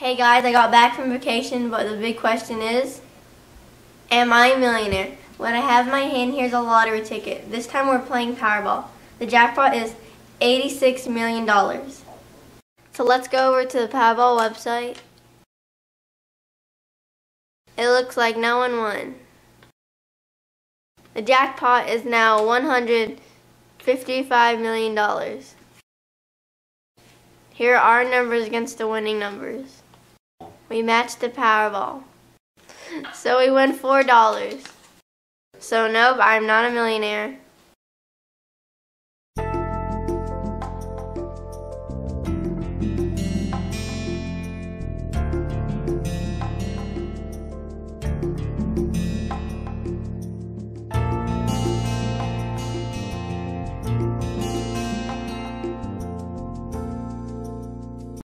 Hey guys, I got back from vacation, but the big question is, am I a millionaire? What I have in my hand here is a lottery ticket. This time we're playing Powerball. The jackpot is $86 million. So let's go over to the Powerball website. It looks like no one won. The jackpot is now $155 million. Here are our numbers against the winning numbers. We matched the Powerball. So we won $4. So nope, I'm not a millionaire.